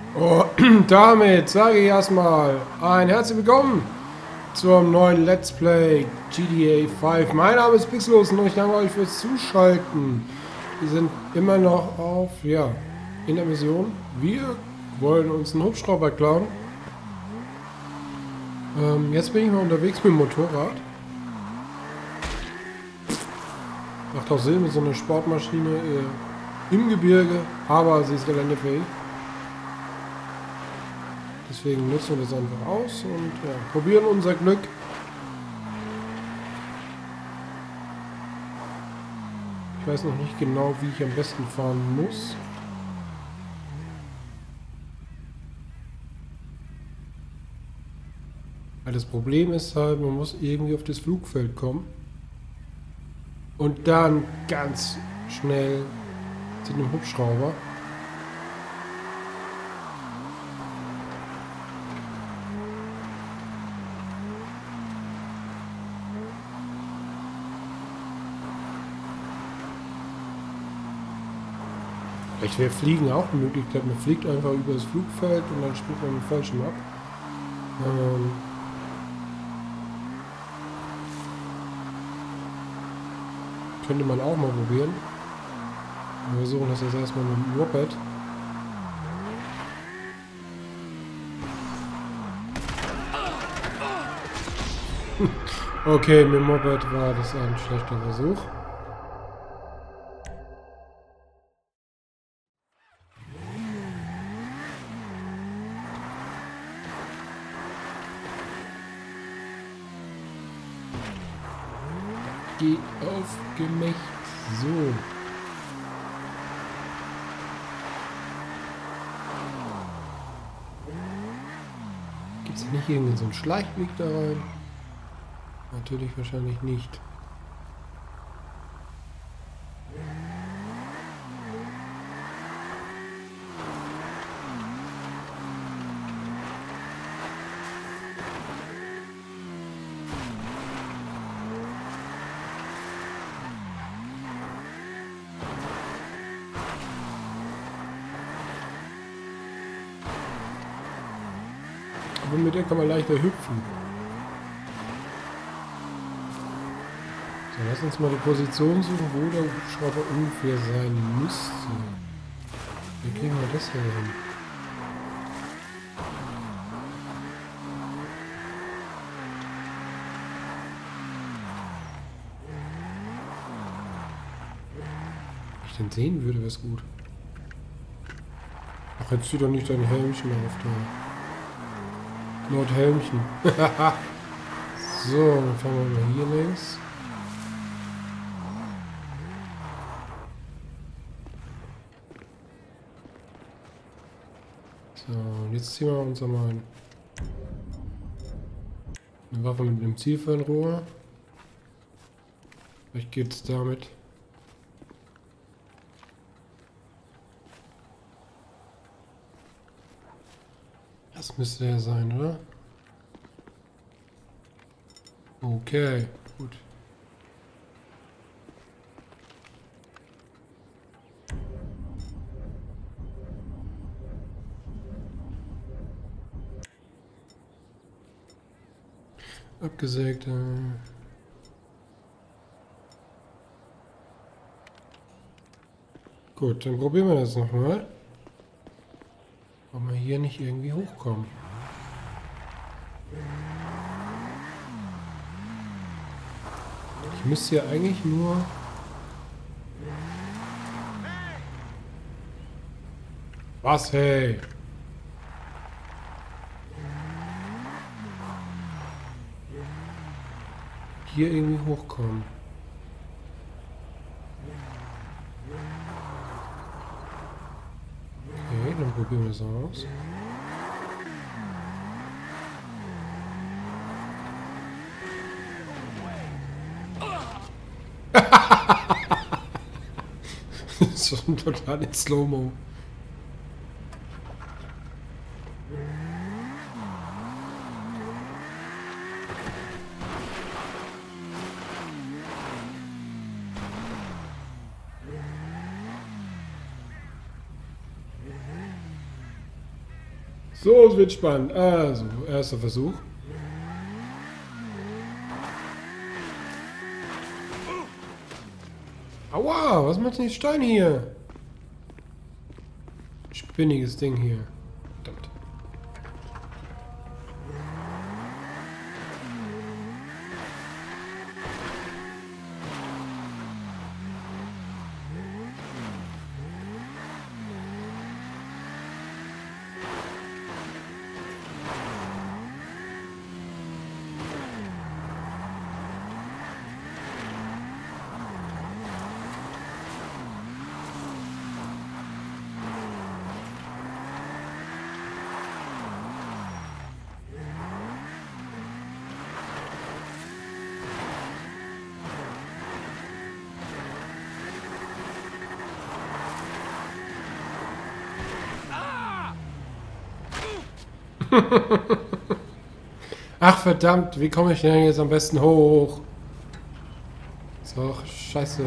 Und damit sage ich erstmal ein herzlich willkommen zum neuen Let's Play GTA 5. Mein Name ist Pixellos und ich danke euch fürs Zuschalten. Wir sind immer noch in der Mission. Wir wollen uns einen Hubschrauber klauen. Jetzt bin ich mal unterwegs mit dem Motorrad. Macht auch Sinn mit so einer Sportmaschine im Gebirge, aber sie ist geländefähig. Deswegen nutzen wir das einfach aus und probieren unser Glück. Ich weiß noch nicht genau, wie ich am besten fahren muss. Weil das Problem ist halt, man muss irgendwie auf das Flugfeld kommen. Und dann ganz schnell zu einem Hubschrauber. Vielleicht wäre Fliegen auch eine Möglichkeit. Man fliegt einfach über das Flugfeld und dann springt man mit dem Fallschirm ab. Könnte man auch mal probieren. Wir versuchen das jetzt erstmal mit dem Moped. Okay, mit dem Moped war das ein schlechter Versuch. Geh auf Gemächt. So. Gibt es nicht irgendeinen so einen Schleichweg da rein? Natürlich wahrscheinlich nicht. Aber mit der kann man leichter hüpfen. So, lass uns mal die Position suchen, wo der Hubschrauber ungefähr sein müsste. Wie kriegen wir das hier hin? Wenn ich den sehen würde, wäre es gut. Ach, jetzt zieh doch nicht dein Helmchen auf da. Nordhelmchen. So, dann fahren wir mal hier längs. So, und jetzt ziehen wir uns einmal eine Waffe mit einem Zielfernrohr. Vielleicht geht es damit. Das müsste er sein, oder? Okay, gut. Abgesägt. Gut, dann probieren wir das nochmal. Ob wir hier nicht irgendwie hochkommen. Ich müsste ja eigentlich nur... Was, hey? Hier irgendwie hochkommen. Okay, dann probieren wir das aus. So ein total in Slow-Mo. So, es wird spannend. Also, erster Versuch. Aua, was macht denn die Stein hier? Spinniges Ding hier. Verdammt. Ach verdammt, wie komme ich denn jetzt am besten hoch? Ist doch scheiße.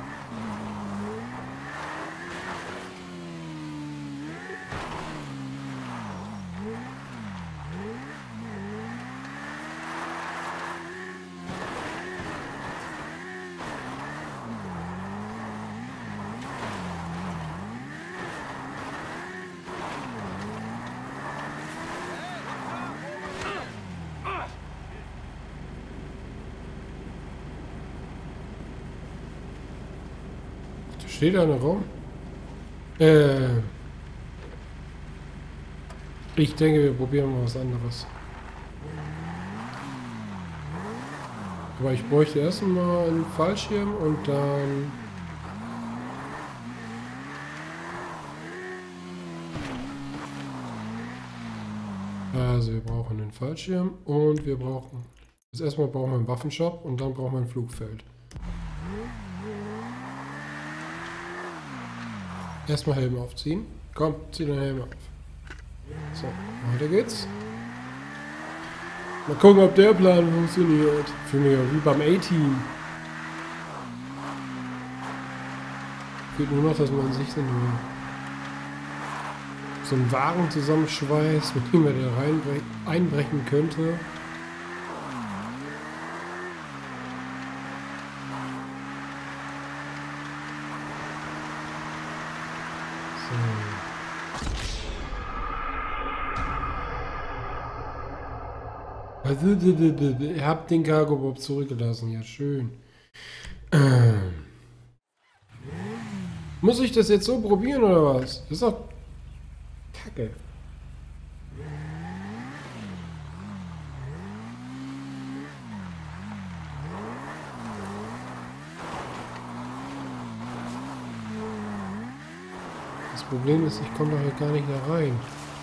Steht da einer rum? Ich denke, wir probieren mal was anderes. Aber ich bräuchte erstmal einen Fallschirm und dann... Also wir brauchen einen Fallschirm und wir brauchen... Jetzt erstmal brauchen wir einen Waffenshop und dann brauchen wir ein Flugfeld. Erstmal Helm aufziehen. Komm, zieh den Helm auf. So, weiter geht's. Mal gucken, ob der Plan funktioniert. Für mich auch wie beim A-Team. Fehlt nur noch, dass man sich so einen Wagen zusammenschweißt, mit dem man da einbrechen könnte. Also, ihr habt den Cargo-Bob zurückgelassen, ja schön. Muss ich das jetzt so probieren oder was? Das ist doch Kacke. Das Problem ist, ich komme doch hier gar nicht da rein.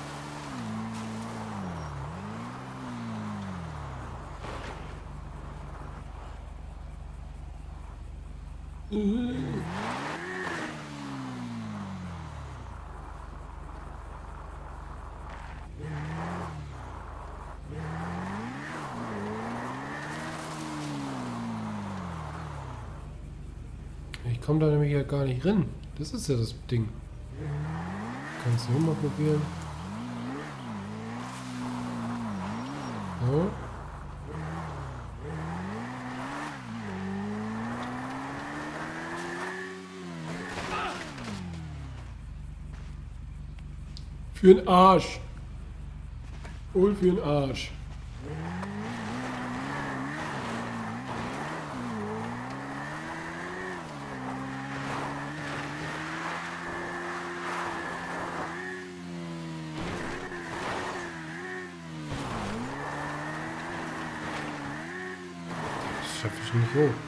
Ich komme da nämlich ja gar nicht rein. Das ist ja das Ding. Kannst du mal probieren. So. Für den Arsch. Wohl für den Arsch. Das schaffe ich nicht hoch.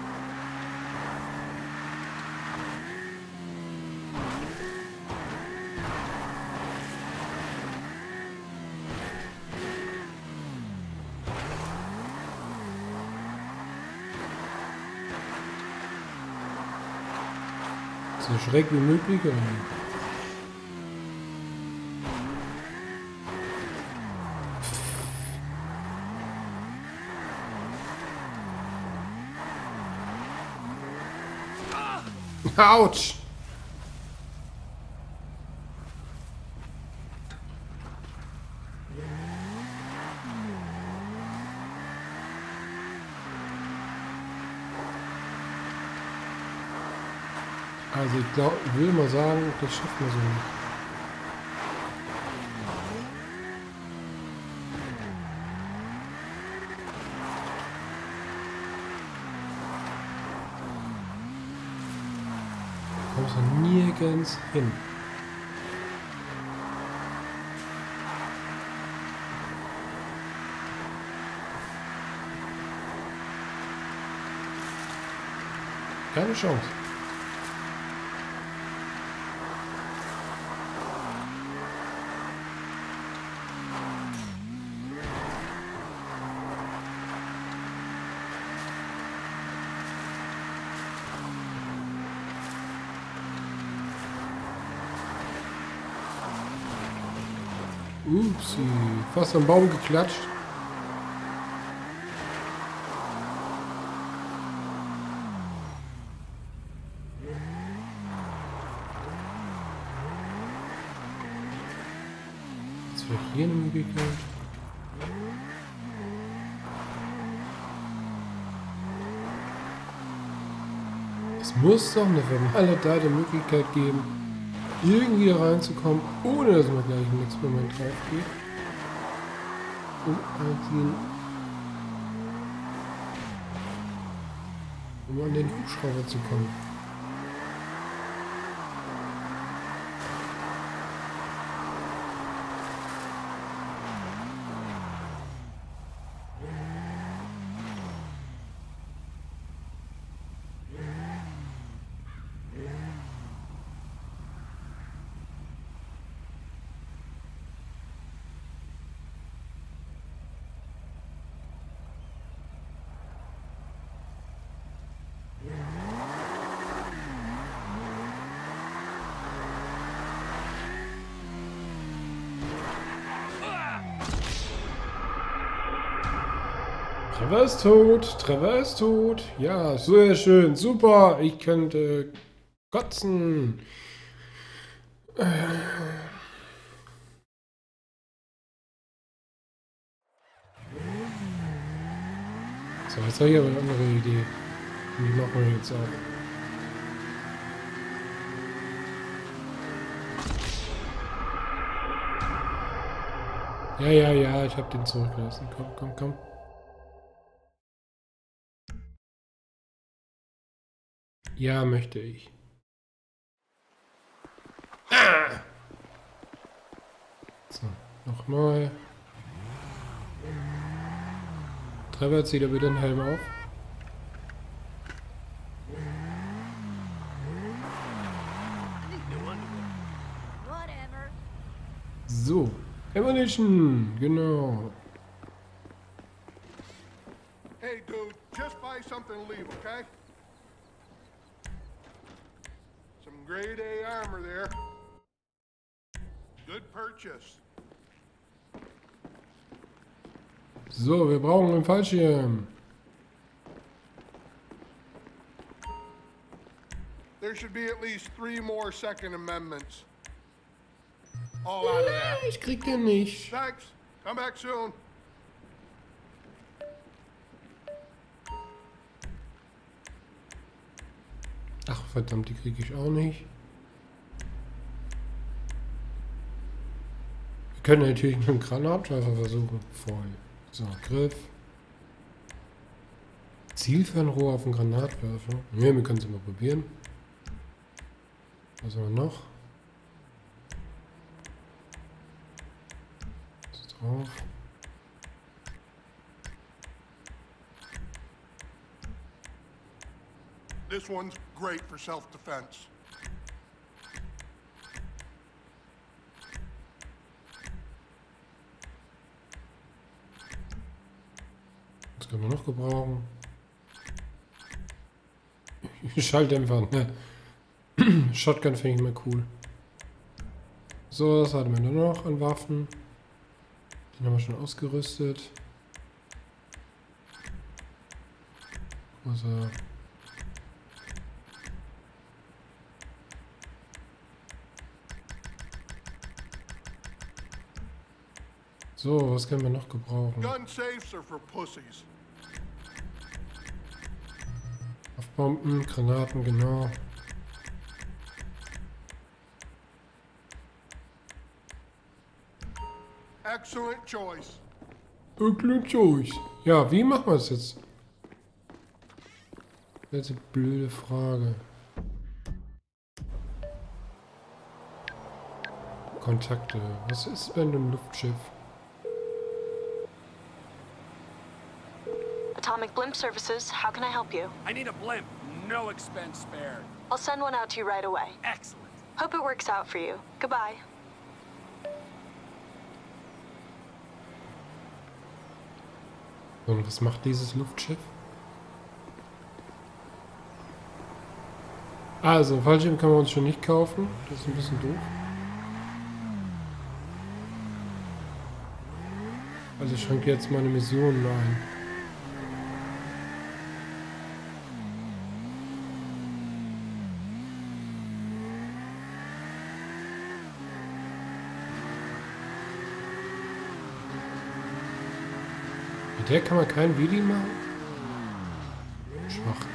So schräg wie möglich, oder nicht? Autsch! Also ich glaube, ich will mal sagen, das schafft man so nicht. Da kommst du nirgends hin. Keine Chance. Upsi, fast am Baum geklatscht. Jetzt wäre hier eine Möglichkeit. Es muss doch eine vermaledeite Möglichkeit geben, irgendwie da reinzukommen, ohne dass man gleich im nächsten Moment drauf geht. Und anziehen, um an den Hubschrauber zu kommen. Trevor ist tot, Trevor ist tot. Ja, sehr schön, super. Ich könnte kotzen. So, jetzt habe ich aber eine andere Idee. Die machen wir jetzt auch. Ja, ich habe den zurückgelassen. Komm. Ja, möchte ich. Ah! So, nochmal. Trevor, zieht er bitte den Helm auf. So, Ammunition, genau. Hey, dude, just buy something to leave, okay? Some grade A armor there. Good purchase. So, wir brauchen einen Fallschirm. There should be at least 3 more Second Amendments. All out of that. Ich krieg den nicht. Thanks. Come back soon. Ach, verdammt, die kriege ich auch nicht. Wir können natürlich mit dem Granatwerfer versuchen. Voll. So, Griff. Zielfernrohr auf dem Granatwerfer. Ja, wir können es mal probieren. Was haben wir noch? So drauf. This one's great for self-defense. Was können wir noch gebrauchen? Schalldämpfer, ne? Shotgun finde ich immer cool. So, was hatten wir nur noch an Waffen? Den haben wir schon ausgerüstet. Also. So, was können wir noch gebrauchen? Gun safes are for pussies. Auf Bomben, Granaten, genau. Excellent choice. Ja, wie machen wir es jetzt? Das ist eine blöde Frage. Kontakte. Was ist bei einem Luftschiff? Atomic Blimp Services, how can I help you? I need a blimp. No expense spared. I'll send one out to you right away. Excellent. Hope it works out for you. Goodbye. Und was macht dieses Luftschiff? Also, Fallschirm kann man uns schon nicht kaufen. Das ist ein bisschen doof. Also ich schränke jetzt meine Missionen ein. Mit der kann man kein Wheelie machen? Schwach.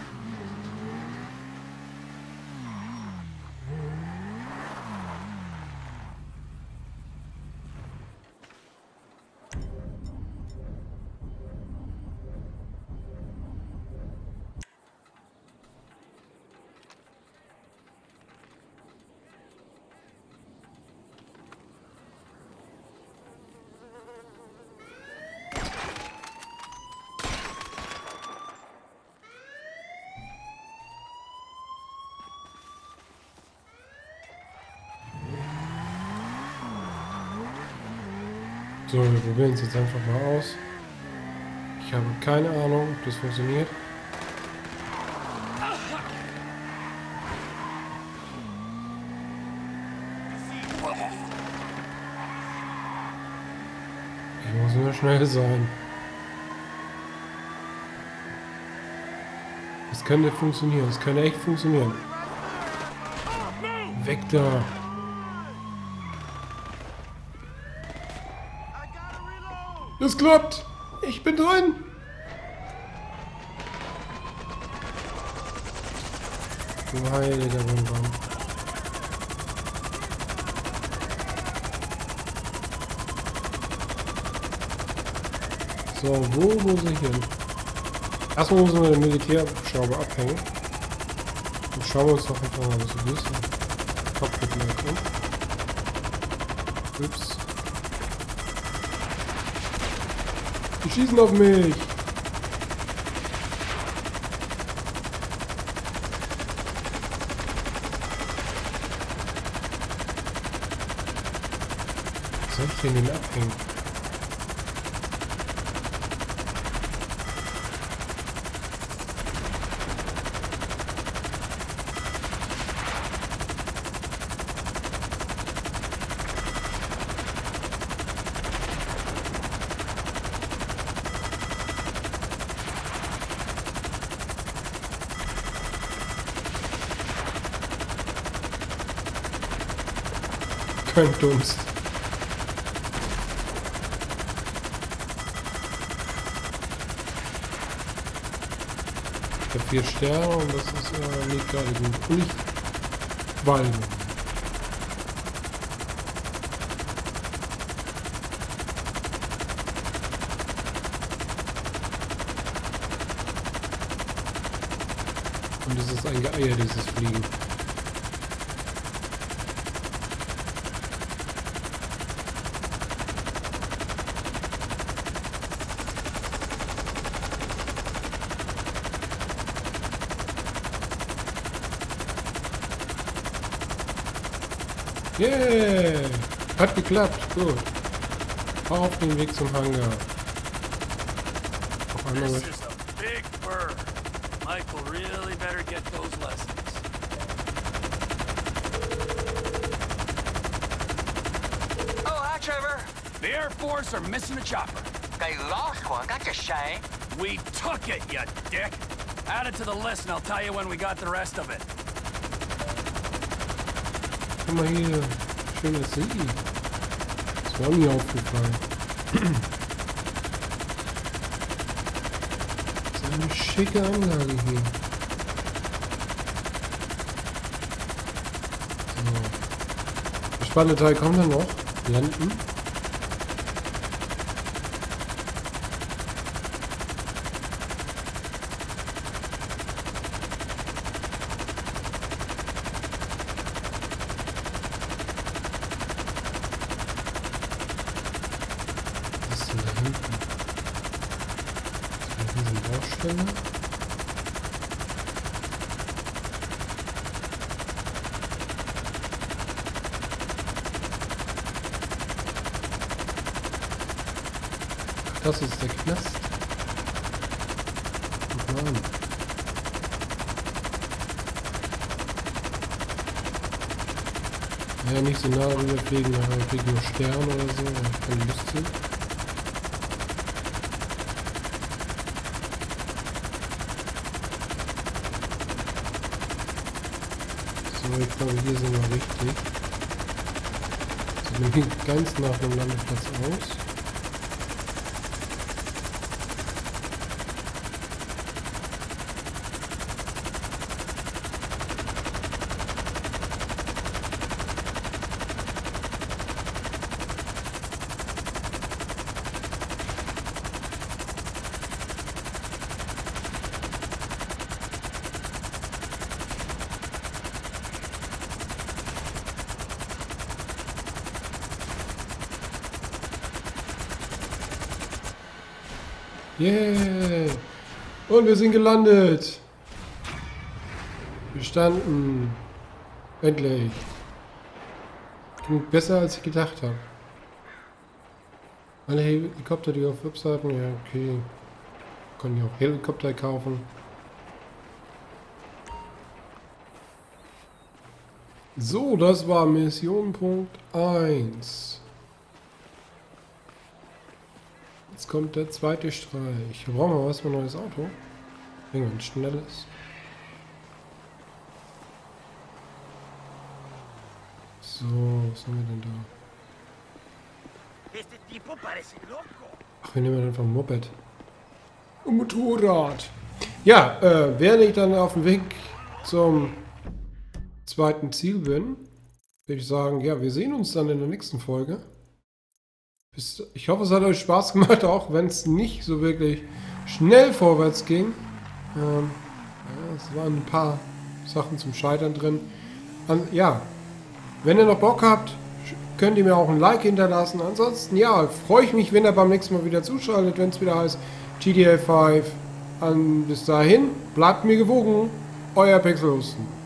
So, wir probieren es jetzt einfach mal aus. Ich habe keine Ahnung, ob das funktioniert. Ich muss nur schnell sein. Das könnte funktionieren, das könnte echt funktionieren. Weg da! Das klappt! Ich bin drin! Du heiliger Wunderbaum. So, wo muss ich hin? Erstmal müssen wir den Militärschrauber abhängen. Und schauen wir uns doch einfach mal, was so ist. Cockpit mal an. Ups. Die schießen auf mich! Was soll ich denn abhängen? Könnt uns. Ich habe 4 Sterne und das ist nicht gerade gut. Und ich Walden. Und das ist ein Geier, dieses Fliegen. Yeah! Hat geklappt, gut. Auf dem Weg zum Hangar. Auf einmal This is a big bird. Michael really better get those lessons. Oh, hi, Trevor. The Air Force are missing a chopper. They lost one. That's a shame. We took it, you dick. Add it to the list and I'll tell you when we got the rest of it. Guck mal hier. Schöner See. Das war mir aufgefallen. Das ist eine schicke Anlage hier. So. Der spannende Teil kommt dann noch. Landen. Diese Baustelle. Das ist der Knast. Guck mal an. Ja, nicht so nah rüberfliegen, aber wir kriegen nur Sterne oder so, weil ich keine Lust sind. So, ich glaube, hier sind wir richtig. Sieht nämlich ganz nach einem Landeplatz aus. Yeah! Und wir sind gelandet! Bestanden! Endlich! Klingt besser als ich gedacht habe. Alle Helikopter, die auf Webseiten, ja okay. Können ja auch Helikopter kaufen. So, das war Mission Punkt 1. Jetzt kommt der zweite Streich. Wir brauchen mal was für ein neues Auto. Irgendwann schnelles. So, was haben wir denn da? Ach, wir nehmen einfach ein Moped. Ein Motorrad. Ja, während ich dann auf dem Weg zum zweiten Ziel bin, würde ich sagen, ja, wir sehen uns dann in der nächsten Folge. Ich hoffe, es hat euch Spaß gemacht, auch wenn es nicht so wirklich schnell vorwärts ging. Ja, es waren ein paar Sachen zum Scheitern drin. Ja, wenn ihr noch Bock habt, könnt ihr mir auch ein Like hinterlassen. Ansonsten, ja, freue ich mich, wenn ihr beim nächsten Mal wieder zuschaltet, wenn es wieder heißt GTA 5. Bis dahin, bleibt mir gewogen, euer Pixelhusten.